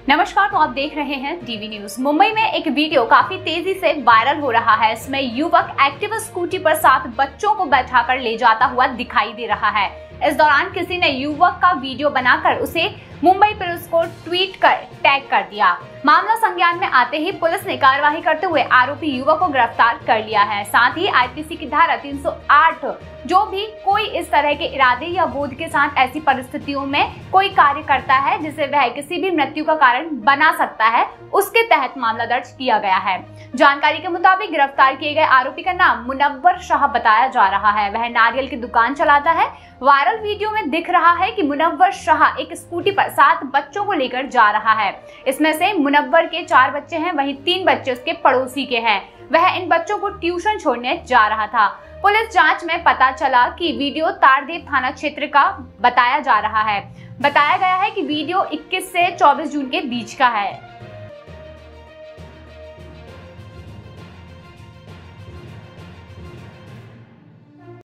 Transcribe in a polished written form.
नमस्कार, तो आप देख रहे हैं टीवी न्यूज। मुंबई में एक वीडियो काफी तेजी से वायरल हो रहा है। इसमें युवक एक्टिवा स्कूटी पर 7 बच्चों को बैठाकर ले जाता हुआ दिखाई दे रहा है। इस दौरान किसी ने युवक का वीडियो बनाकर उसे मुंबई पुलिस को ट्वीट कर टैग कर दिया। मामला संज्ञान में आते ही पुलिस ने कार्रवाई करते हुए आरोपी युवक को गिरफ्तार कर लिया है। साथ ही आईपीसी की धारा 308 जो भी कोई इस तरह के इरादे या बोध के साथ ऐसी परिस्थितियों में कोई कार्य करता है जिसे वह किसी भी मृत्यु का कारण बना सकता है, उसके तहत मामला दर्ज किया गया है। जानकारी के मुताबिक गिरफ्तार किए गए आरोपी का नाम मुनव्वर शाह बताया जा रहा है। वह नारियल की दुकान चलाता है। वायरल वीडियो में दिख रहा है कि मुनव्वर शाह एक स्कूटी पर 7 बच्चों को लेकर जा रहा है। इसमें से मुनव्वर के 4 बच्चे हैं, वहीं 3 बच्चे उसके पड़ोसी के हैं। वह इन बच्चों को ट्यूशन छोड़ने जा रहा था। पुलिस जांच में पता चला कि वीडियो तारदेव थाना क्षेत्र का बताया जा रहा है। बताया गया है कि वीडियो 21 से 24 जून के बीच का है।